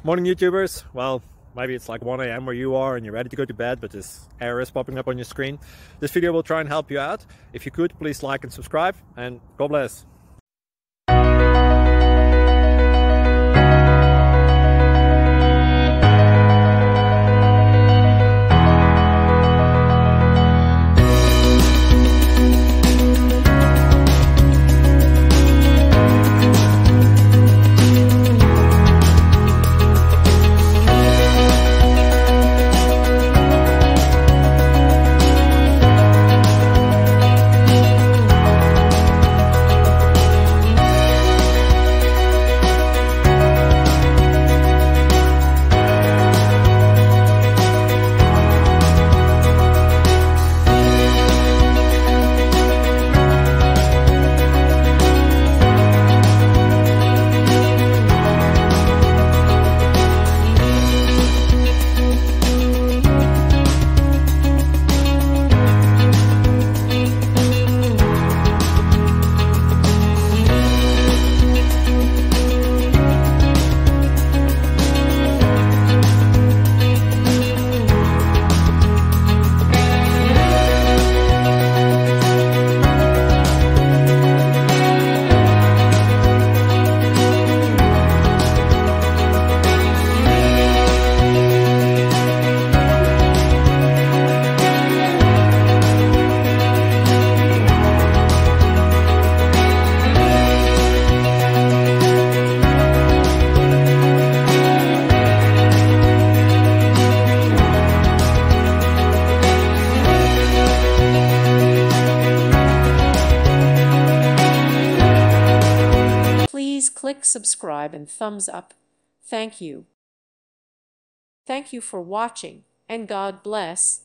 Morning YouTubers. Well, maybe it's like 1 a.m. where you are and you're ready to go to bed, but this error is popping up on your screen. This video will try and help you out. If you could, please like and subscribe, and God bless. Please click subscribe and thumbs up. Thank you. Thank you for watching, and God bless.